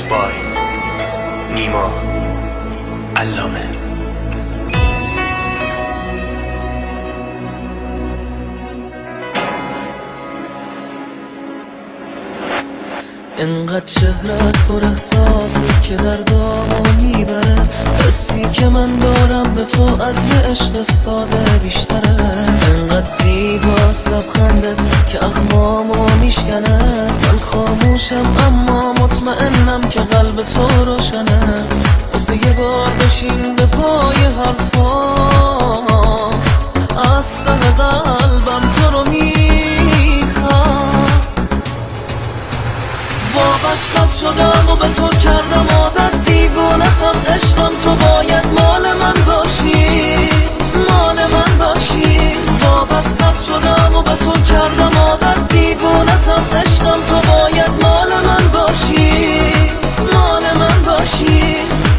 by نیما علامه. انقدر چهرت پر احساسی که در دامو میبره، حسی که من دارم به تو از یه عشق ساده بیشتره. انقدر زیباست لبخندت که اخمامو میشکنه، من خاموشم اما مطمئنم که قلب تو روشنه. واسه یه بار بشین به پای حرفام، از ته قلبم تو رو میخوام. وابستت شدم و به تو کردم عادت، دیوانتم عشقم، تو باید مال من باشی، مال من باشی. وابستت شدم و به تو کردم عادت، دیوانتم عشقم، تو باید مال من باشی، مال من باشی.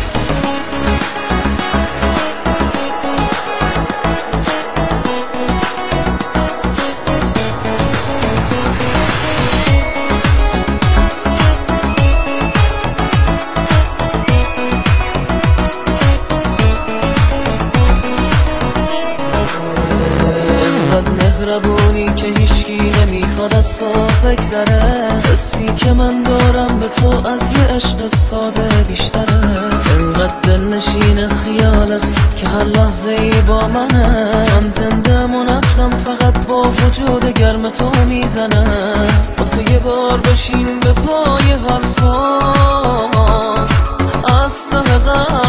مهربونی که هیچکی نمیخواد از تو بگذره، حسی که من دارم به تو از یه عشق ساده بیشتره. انقدر دلنشین خیالت که هر لحظه ای با منه، من زنده منفسم فقط با وجود گرم تو میزنه. واسه یه بار بشین به پای حرفام، از ته